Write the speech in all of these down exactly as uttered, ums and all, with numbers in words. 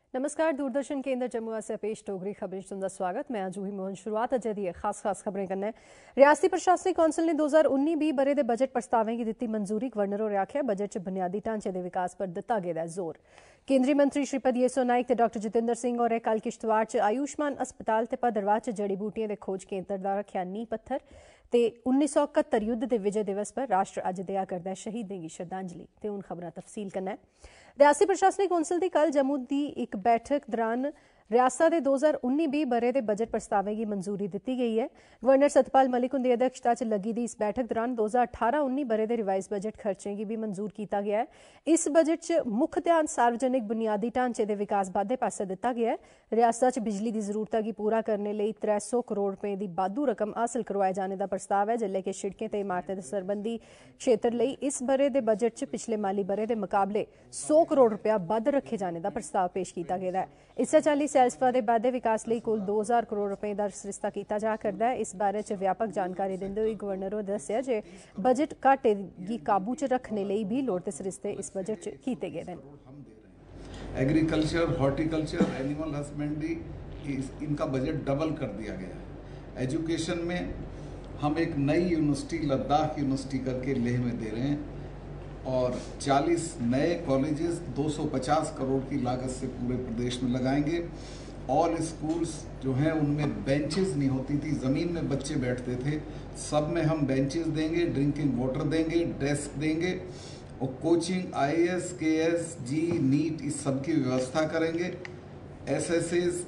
नमस्कार, दूरदर्शन केंद्र जम्मू से पेश डोगरी खबरें तुंदा स्वागत। मैं जूही मोहन। शुरुआत अजे दी खास खास खबरें कन्नै। रियासती प्रशासनिक कौंसल ने दो हज़ार उन्नी बीस बरे दे बजट प्रस्तावें की दित्ती मंजूरी। गवर्नर होरें आखेआ बजट च बुनियादी ढांचे दे विकास पर दित्ता गेदा जोर। केंद्रीय मंत्री श्रीपद येसो नाइक ते डॉक्टर जितेंद्र सिंह होरें कल किश्तवाड़ च आयुष्मान अस्पताल ते भद्रवाह च जड़ी बूटिएं दे खोज केंद्र दा रखेआ नींह पत्थर ते उन्नीस सौ इकहत्तर युद्ध दे विजय दिवस पर राष्ट्र अज्ज देआ करदा शहीदें गी श्रद्धांजलि। ते हुण खबरां तफसील कन्नै। रियासती प्रशासनिक कौंसल दी कल जम्मू दी इक बैठक दौरान रियासत दे दो हज़ार उन्नी बीस बरे दे बजट प्रस्तावें गी मंजूरी दित्ती गेई है। गवर्नर सतपाल मलिक हुंदी अध्यक्षता च लग्गी दी इस बैठक दौरान दो हज़ार अठारह उन्नी बरे दे रिवाइज बजट खर्चें गी भी मंजूर किया गया है। इस बजट च मुक्ख ध्यान सार्वजनिक बुनियादी ढांचे दे विकास बाद्दे पास्से दित्ता गया है। रियासत च बिजली दी जरूरतां गी पूरा करने लई त्रै सौ करोड़ रुपए दी बाद्धू रकम हासल करवाए जाने दा प्रस्ताव है, जिल्ले कि शिड़कें ते इमारतें दे सरबंधी क्षेत्र लई इस बरे दे बजट च पिछले माली बरे दे मुकाबले सौ करोड़ रुपया बद्ध रखे जाने दा प्रस्ताव पेश किया गया है। इस्सै चाल्ली सैलसफा दे बाद्दे विकास लई कुल दो हज़ार करोड़ रुपए दा सरिस्ता किया जा करदा है। इस बारे च व्यापक जानकारी दिंदे होई गवर्नर होरें दस्सेआ जे बजट घाटे गी काबू च रखने लई भी लोड़दे सरिस्ते इस बजट च कीते गेदे न। एग्रीकल्चर, हॉर्टिकल्चर, एनिमल हस्बेंड्री, इनका बजट डबल कर दिया गया है। एजुकेशन में हम एक नई यूनिवर्सिटी लद्दाख यूनिवर्सिटी करके लेह में दे रहे हैं और चालीस नए कॉलेजेस दो सौ पचास करोड़ की लागत से पूरे प्रदेश में लगाएंगे। ऑल स्कूल्स जो हैं उनमें बेंचेस नहीं होती थी, ज़मीन में बच्चे बैठते थे, सब में हम बेंचेस देंगे, ड्रिंकिंग वाटर देंगे, डेस्क देंगे और coaching I A S, K S, JEE, NEET इस सब की व्यवस्था करेंगे। एस एस एस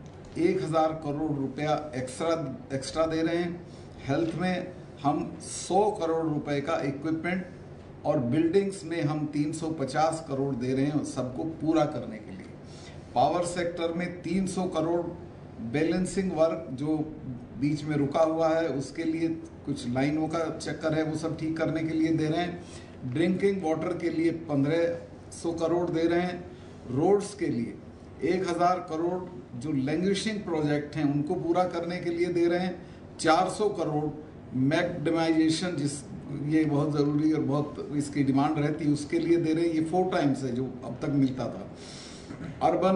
एक हज़ार करोड़ रुपया एक्स्ट्रा एक्स्ट्रा दे रहे हैं। हेल्थ में हम सौ करोड़ रुपए का इक्विपमेंट और बिल्डिंग्स में हम तीन सौ पचास करोड़ दे रहे हैं सबको पूरा करने के लिए। पावर सेक्टर में तीन सौ करोड़ बैलेंसिंग वर्क जो बीच में रुका हुआ है उसके लिए कुछ लाइनों का चक्कर है वो सब ठीक करने के लिए दे रहे हैं। ड्रिंकिंग वाटर के लिए पंद्रह सौ करोड़ दे रहे हैं। रोड्स के लिए एक हज़ार करोड़ जो लैंग्वेजिंग प्रोजेक्ट हैं उनको पूरा करने के लिए दे रहे हैं। चार सौ करोड़ मैकडेमाइजेशन, जिस ये बहुत ज़रूरी और बहुत इसकी डिमांड रहती है उसके लिए दे रहे हैं। ये फोर टाइम्स है जो अब तक मिलता था। अर्बन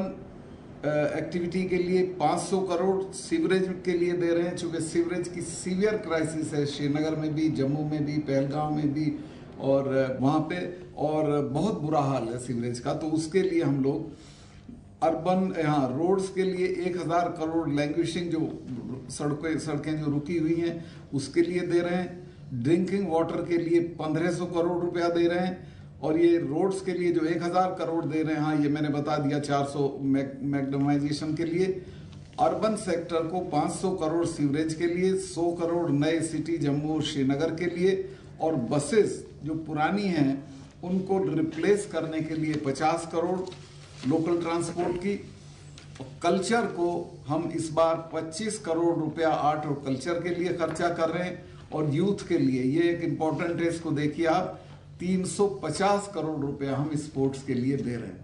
एक्टिविटी के लिए पाँच सौ करोड़ सीवरेज के लिए दे रहे हैं, चूँकि सीवरेज की सीवियर क्राइसिस है श्रीनगर में भी, जम्मू में भी, पहलगाम में भी और वहाँ पे और बहुत बुरा हाल है सीवरेज का, तो उसके लिए हम लोग अर्बन यहाँ रोड्स के लिए एक हज़ार करोड़, लैंग्वेजिंग जो सड़कें सड़कें जो रुकी हुई हैं उसके लिए दे रहे हैं। ड्रिंकिंग वाटर के लिए पंद्रह सौ करोड़ रुपया दे रहे हैं और ये रोड्स के लिए जो एक हज़ार करोड़ दे रहे हैं, हाँ ये मैंने बता दिया, चार सौ मैकडेमाइजेशन के लिए। अर्बन सेक्टर को पाँच सौ करोड़ सीवरेज के लिए, सौ करोड़ नए सिटी जम्मू और श्रीनगर के लिए और बसेस जो पुरानी हैं उनको रिप्लेस करने के लिए पचास करोड़ लोकल ट्रांसपोर्ट की। कल्चर को हम इस बार पच्चीस करोड़ रुपया आर्ट और कल्चर के लिए खर्चा कर रहे हैं और यूथ के लिए ये एक इम्पोर्टेंट है, इसको देखिए आप, तीन सौ पचास करोड़ रुपया हम स्पोर्ट्स के लिए दे रहे हैं।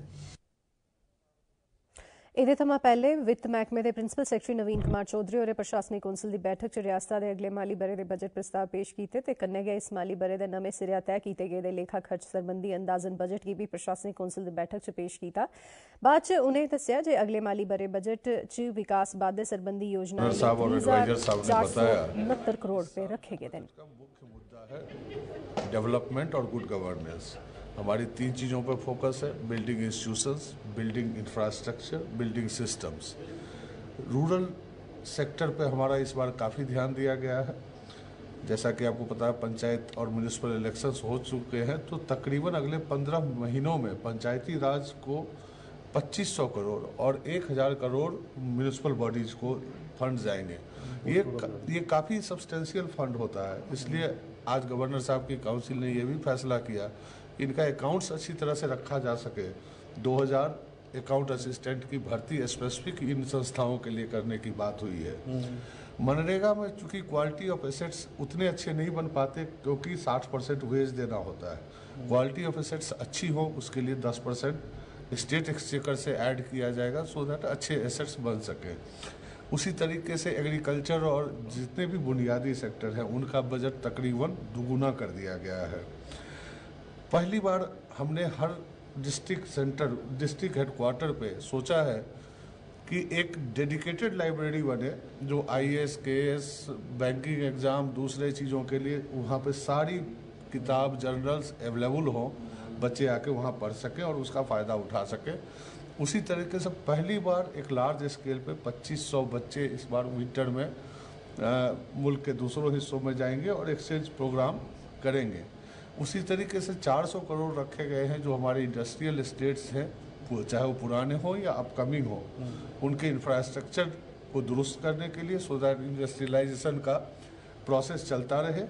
एदे थमां पहले वित्त महकमे के प्रिंसिपल सैकटरी नवीन कुमार चौधरी और प्रशासनिक कौंसल की बैठक च रियासत के अगले माली बरे के बजट प्रस्ताव पेश किए ते कन्नै गै इस माली बरे के नमें सिरेआ तय किए गए लेखा खर्च सरबंधी अंदाजन बजट की भी प्रशासनिक कौंसल की बैठक च पेश किया। बाद च उन्हें दस्सिया जे अगले माली बरे बजट च विकास बाद्दे सरबंधी योजना उनहत्तर करोड़ रुपए रखे गए हैं। डेवलपमेंट और गुड गवर्नेंस हमारी तीन चीज़ों पर फोकस है, building institutions, building infrastructure, building systems. Rural sector पे हमारा इस बार काफ़ी ध्यान दिया गया है। जैसा कि आपको पता है पंचायत और म्यूनिसिपल इलेक्शंस हो चुके हैं, तो तकरीबन अगले पंद्रह महीनों में पंचायती राज को पच्चीस सौ करोड़ और एक हज़ार करोड़ म्यूनिसिपल बॉडीज़ को फंड जाएंगे। ये ये काफ़ी सब्सटेंशियल फंड होता है, इसलिए आज गवर्नर साहब की काउंसिल ने यह भी फैसला किया कि इनका अकाउंट्स अच्छी तरह से रखा जा सके। दो हज़ार अकाउंट असिस्टेंट की भर्ती स्पेसिफिक इन संस्थाओं के लिए करने की बात हुई है। मनरेगा में चूंकि क्वालिटी ऑफ एसेट्स उतने अच्छे नहीं बन पाते क्योंकि साठ परसेंट वेज देना होता है। क्वालिटी ऑफ एसेट्स अच्छी हो उसके लिए दस परसेंट स्टेट एक्सचेकर से ऐड किया जाएगा सो दैट अच्छे एसेट्स बन सके। उसी तरीके से एग्रीकल्चर और जितने भी बुनियादी सेक्टर हैं उनका बजट तकरीबन दुगुना कर दिया गया है। पहली बार हमने हर डिस्ट्रिक्ट सेंटर डिस्ट्रिक्ट हेडक्वार्टर पे सोचा है कि एक डेडिकेटेड लाइब्रेरी बने जो आईएएस, केएएस, बैंकिंग एग्ज़ाम, दूसरे चीज़ों के लिए वहाँ पे सारी किताब जर्नल्स अवेलेबल हों, बच्चे आके वहाँ पढ़ सकें और उसका फ़ायदा उठा सकें। उसी तरीके से पहली बार एक लार्ज स्केल पे पच्चीस सौ बच्चे इस बार विंटर में आ, मुल्क के दूसरों हिस्सों में जाएंगे और एक्सचेंज प्रोग्राम करेंगे। उसी तरीके से चार सौ करोड़ रखे गए हैं जो हमारे इंडस्ट्रियल एस्टेट्स हैं, चाहे वो पुराने हों या अपकमिंग हो, उनके इंफ्रास्ट्रक्चर को दुरुस्त करने के लिए, सो दैट इंडस्ट्रियलाइजेशन का प्रोसेस चलता रहे।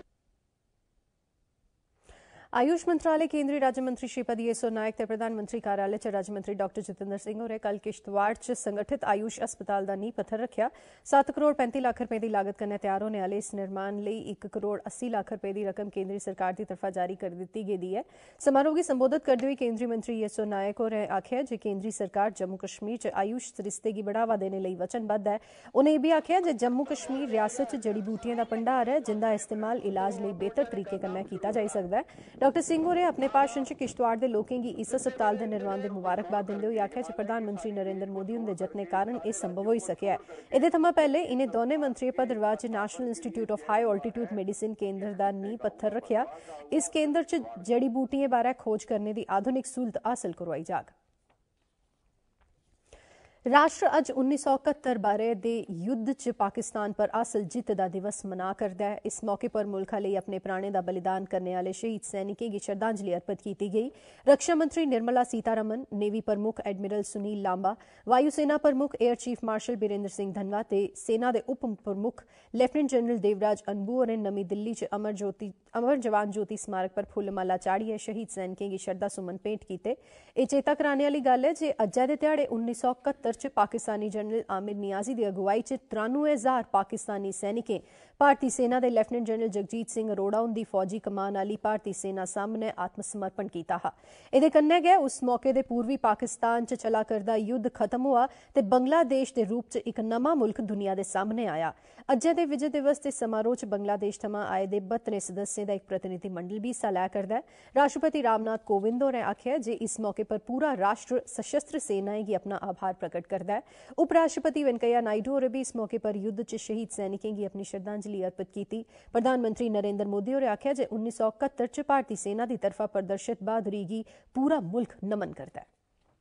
आयुष मंत्रालय केंद्रीय राज्य मंत्री श्रीपद येसो नायक ते प्रधानमंत्री कार्यालय च राज्य मंत्री डॉक्टर जितेंद्र सिंह होरें कल किश्तवाड़ च संगठित आयुष अस्पताल दा नींह पत्थर रखेआ। सात करोड़ पैंती लाख रुपए की लागत कन्नै तैयार होने वाले इस निर्माण लई एक करोड़ अस्सी लाख रुपए की रकम केंद्रीय सरकार की तरफा जारी कर दी गेदी है। समारोह गी संबोधित करदे होई केंद्रीय मंत्री येसो नायक होरें आखेआ जे केंद्रीय सरकार जम्मू कश्मीर च आयुष सरिस्ते गी बढ़ावा देने लई वचनबद्ध है। उनें एह् बी आखेआ जे जम्मू कश्मीर रियासत च जड़ी बूटियां दा भंडार है जिंदा इस्तेमाल इलाज लई बेहतर तरीके कन्नै कीता जाई सकदा है। डॉक्टर सिंह होरें अपने भाषण च किश्तवाड़ दे लोकें गी इस अस्पताल दे निर्माण दी मुबारकबाद दिंदे होई आखेआ जे प्रधानमंत्री नरेंद्र मोदी हुंदे जतनें कारण एह् संभव होई सकेआ ऐ। एह्दे थमां पैह्ले इनें दौनें मंत्रियें भद्रवाह च national institute of high altitude medicine केंद्र दा नींह पत्थर रखेआ। इस केंद्र च जड़ी बूटिएं बारै खोज करने दी आधुनिक सहूलत हासल करवाई जाग। राष्ट्र अज उन्नीस सौ इकहत्तर बारे दे युद्ध च पाकिस्तान पर हासिल जित्त दा दिवस मना करदा है। इस मौके पर मुल्खा लेई अपने प्राणें दा बलिदान करने वाले शहीद सैनिकें गी श्रद्धांजलि अर्पित कीती गई। रक्षा मंत्री निर्मला सीतारमण, नेवी प्रमुख एडमिरल सुनील लांबा, वायुसेना प्रमुख air chief marshal Birender Singh Dhanoa ते सेना दे उप प्रमुख लेफ्टिनेंट जनरल देवराज अनबू होरें नमीं दिल्ली च अमर ज्योति अमर जवान ज्योति स्मारक पर फुल्लमाला चाढ़ियै शहीद सैनिकें गी श्रद्धा सुमन भेंट कीते। एह् चेता कराने आह्ली गल्ल है जे अज्जै दे ध्याड़े उन्नीस सौ इकहत्तर च पाकिस्तानी जनरल आमिर नियाजी की अगुवाई च त्रानुए हजार पाकिस्तानी सैनिकें भारतीय सेना के लेफ्टिनेंट जनरल जगजीत सिंह अरोड़ा उनकी फौजी कमान वाली भारतीय सेना सामने आत्मसमर्पण किया हा। इहदे कन्नै गै उस मौके दे पूर्वी पाकिस्तान च चला करदा युद्ध खत्म हुआ ते बंगलादेश के रूप च एक नवां मुल्क दुनिया के सामने आया। अज्जै दे विजय दिवस के समारोह च बंगलादेश थमां आए दे बहत्तर सदस्यें दा इक प्रतिनिधिमंडल भी हिस्सा लै करदा है। राष्ट्रपति रामनाथ कोविंद होरें आखेआ जे इस मौके पर पूरा राष्ट्र सशस्त्र सेनाएं गी अपना आभार प्रकट करदा है। उपराष्ट्रपति वेंकैया नायडू होरें भी इस मौके पर युद्ध च शहीद सैनिकें गी अपनी श्रद्धांजलि अर्पित की। प्रधानमंत्री नरेंद्र मोदी होरें आखेआ जे उन्नीस सौ इकहत्तर च भारतीय सेना की तरफा प्रदर्शित बहादुरी गी पूरा मुल्क नमन करदा है।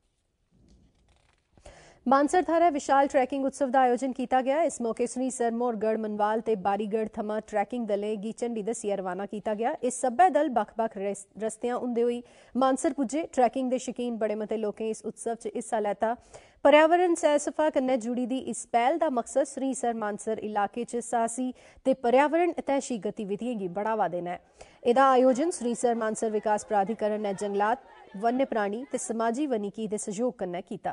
मानसर थाह्रै विशाल ट्रैकिंग उत्सव का आयोजन किया गया। इस मौके सरीसर, मोरगढ़, मनवाल ते बारीगढ़ थमां ट्रैकिंग दलें गी झंडी दस्सियै रवाना किया गया। इस सब्बै दल बक्ख-बक्ख रस्तेयां हुंदे होई मानसर पुज्जे। ट्रैकिंग दे शकीन बड़े मते लोकें इस उत्सव च हिस्सा लैता। पर्यावरण सैलसफा कन्नै जुड़ी दी इस पैह्ल दा मकसद सरीसर मानसर इलाके च साहसी ते पर्यावरण हितैषी गतिविधियें गी बढ़ावा देना है। एह्दा आयोजन सरीसर मानसर विकास प्राधिकरण ने जंगलात, वन्य प्राणी ते समाजी वनीकी दे सहयोग कन्नै कीता।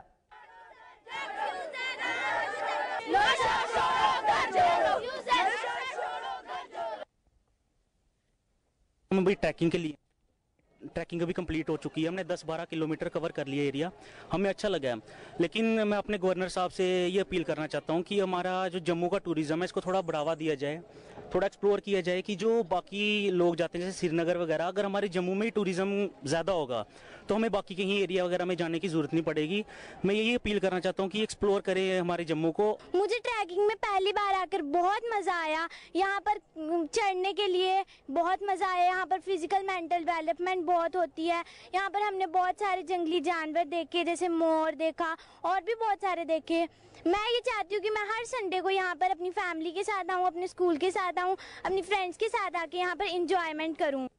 हम अभी ट्रैकिंग के लिए ट्रैकिंग अभी कंप्लीट हो चुकी है। हमने दस बारह किलोमीटर कवर कर लिया एरिया, हमें अच्छा लगा है। लेकिन मैं अपने गवर्नर साहब से ये अपील करना चाहता हूँ कि हमारा जो जम्मू का टूरिज़्म है इसको थोड़ा बढ़ावा दिया जाए, थोड़ा एक्सप्लोर किया जाए कि जो बाकी लोग जाते हैं जैसे श्रीनगर वगैरह, अगर हमारे जम्मू में ही टूरिज़्म ज़्यादा होगा तो हमें बाकी कहीं एरिया वगैरह में जाने की ज़रूरत नहीं पड़ेगी। मैं यही अपील करना चाहता हूँ कि एक्सप्लोर करें हमारे जम्मू को। मुझे ट्रैकिंग में पहली बार आकर बहुत मज़ा आया। यहाँ पर चढ़ने के लिए बहुत मज़ा आया। यहाँ पर फिजिकल मेंटल डेवलपमेंट बहुत होती है। यहाँ पर हमने बहुत सारे जंगली जानवर देखे, जैसे मोर देखा और भी बहुत सारे देखे। मैं ये चाहती हूँ कि मैं हर संडे को यहाँ पर अपनी फैमिली के साथ आऊँ, अपने स्कूल के साथ आऊँ, अपनी फ्रेंड्स के साथ आके यहाँ पर इंजॉयमेंट करूँ।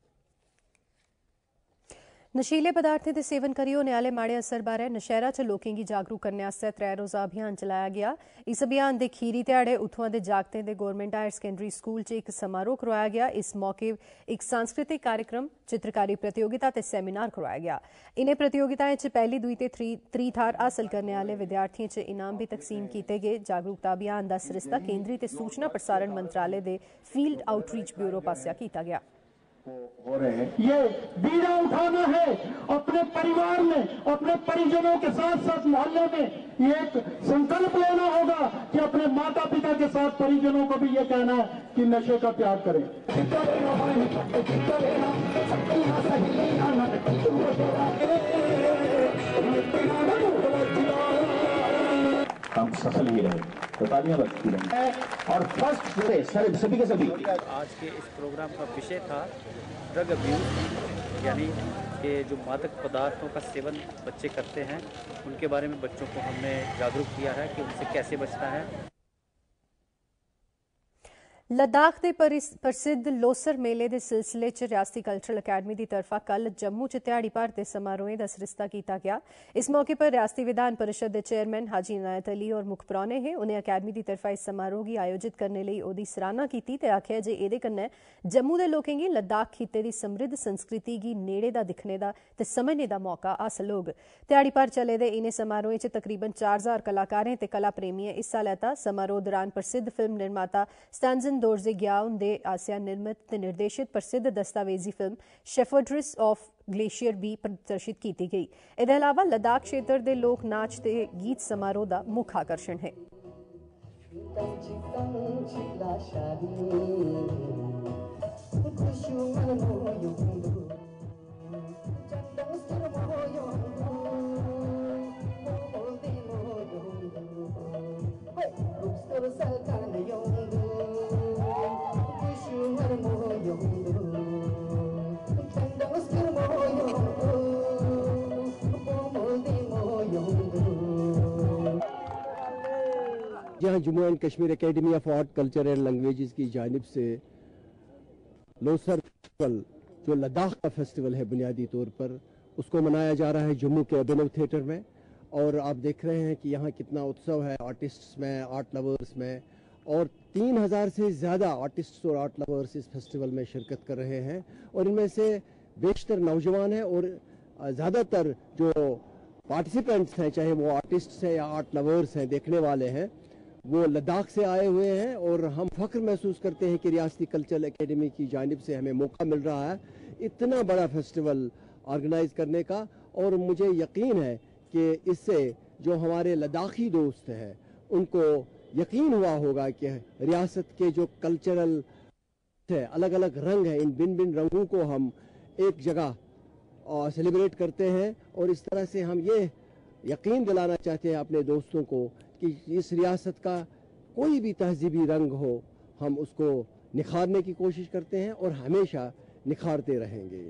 नशीले पदार्थें दे सेवन करी होने आह्ले माड़े असर बारै नशैरा च लोकें गी जागरूक करने आस्तै त्रै रोज़ा अभियान चलाया गया। इस अभियान दे खीरी ध्याड़े उत्थुआं दे जागतें दे गौरमेंट हायर सकैंडरी स्कूल च इक समारोह करवाया गया। इस मौके इक सांस्कृतिक कार्यक्रम, चित्रकारी प्रतियोगिता ते सैमीनार करवाया गया। इनें प्रतियोगिताएं च पैह्ली, दूई ते त्री थाह्र हासल करने आह्ले विद्यार्थियों च इनाम भी तकसीम कीते गए। जागरूकता अभियान दा सरिस्ता केंद्री ते सूचना प्रसारण मंत्रालय दे फील्ड आउटरीच ब्यूरो पासेआ कीता गया। हो रहे हैं, ये बीड़ा उठाना है अपने परिवार में, अपने परिजनों के साथ साथ मोहल्ले में ये एक संकल्प लेना होगा कि अपने माता पिता के साथ परिजनों को भी ये कहना है कि नशे का त्याग करें। काम सफल ही रहे। तो तालियां बजती रहें और फर्स्ट रहे सर सभी के सभी। आज के इस प्रोग्राम का विषय था ड्रग अब्यूज, यानी कि जो मादक पदार्थों का सेवन बच्चे करते हैं उनके बारे में बच्चों को हमने जागरूक किया है कि उनसे कैसे बचना है। लद्दाख के प्रसिद्ध लोसर मेले के सिलसिले च रियासती कल्चरल अकैडमी की तरफा कल जम्मू च ध्याड़ी भर के समारोहें का सरिस्ता किया गया। इस मौके पर रियासती विधान परिषद के चेयरमैन हाजी इनायत अली और मुख परौने हे। उन्हें अकैडमी की तरफा इस समारोह की आयोजित करने लई ओदी सराहना की ते आख्या जे इहदे कन्नै जम्मू के लोकें गी लद्दाख खित्ते की समृद्ध संस्कृति की नेड़े दा दिक्खने दा ते समझने दा मौका हासल होग। ध्याड़ी भर चले दे इनें समारोहें च तकरीबन चार हजार कलाकारें ते कला प्रेमियें हिस्सा लैता। समारोह दौरान प्रसिद्ध फिल्म निर्माता स्टैंजन दोरजे ग्याउन दे आसिया निर्मित ते निर्देशित प्रसिद्ध दस्तावेजी फिल्म शेफर्ड्स ऑफ ग्लेशियर भी प्रदर्शित की गई। इसके अलावा लद्दाख क्षेत्र के लोक नाच ते गीत समारोह का मुख्य आकर्षण है। जहाँ Jammu and Kashmir academy of art culture and languages की जानिब से लोसर फेस्टिवल जो लद्दाख का फेस्टिवल है बुनियादी तौर पर उसको मनाया जा रहा है जम्मू के अभिनव थिएटर में। और आप देख रहे हैं कि यहाँ कितना उत्सव है आर्टिस्ट्स में, आर्ट लवर्स में, और तीन हजार से ज़्यादा आर्टिस्ट्स और आर्ट लवर्स इस फेस्टिवल में शिरकत कर रहे हैं। और इनमें से बेशतर नौजवान हैं और ज़्यादातर जो पार्टिसिपेंट्स हैं, चाहे वो आर्टिस्ट्स हैं या आर्ट लवर्स हैं, देखने वाले हैं, वो लद्दाख से आए हुए हैं। और हम फख्र महसूस करते हैं कि रियासती कल्चरल एकेडमी की जानिब से हमें मौका मिल रहा है इतना बड़ा फेस्टिवल ऑर्गेनाइज करने का। और मुझे यकीन है कि इससे जो हमारे लद्दाखी दोस्त हैं उनको यकीन हुआ होगा कि रियासत के जो कल्चरल है, अलग अलग रंग हैं, इन भिन्न भिन्न रंगों को हम एक जगह सेलिब्रेट करते हैं। और इस तरह से हम ये यकीन दिलाना चाहते हैं अपने दोस्तों को कि इस रियासत का कोई भी तहजीबी रंग हो हम उसको निखारने की कोशिश करते हैं और हमेशा निखारते रहेंगे।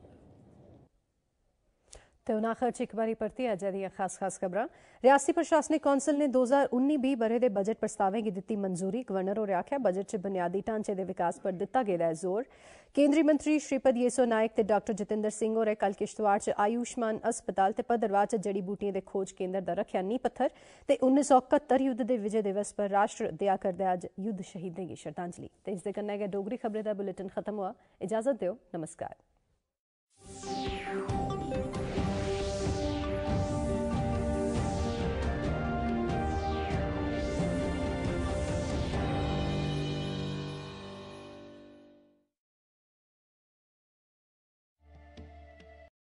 तो नाखर च एक बारी परती अज्ज दियां खास खास खबरां। रियासती प्रशासनिक कौंसल ने दो हज़ार उन्नी बीस बरे दे बजट प्रस्तावें गी दित्ती मंजूरी। गवर्नर होरें आखेआ बजट च बुनियादी ढांचे दे विकास पर दित्ता गेदा है जोर। केंद्रीय मंत्री श्रीपद येसो नायक ते डॉक्टर जितेंद्र सिंह होरें कल किश्तवाड़ च आयुष्मान अस्पताल ते भद्रवाह च जड़ी बूटिएं दे खोज केंद्र दा रखेआ नींह पत्थर। ते उन्नीस सौ इकहत्तर युद्ध दे विजय दिवस पर राष्ट्र देआ करदा अज्ज युद्ध शहीदें गी श्रद्धांजलि। ते इस दे कन्नै गै डोगरी खबरें दा बुलेटिन खत्म हुआ। इजाजत दिओ, नमस्कार।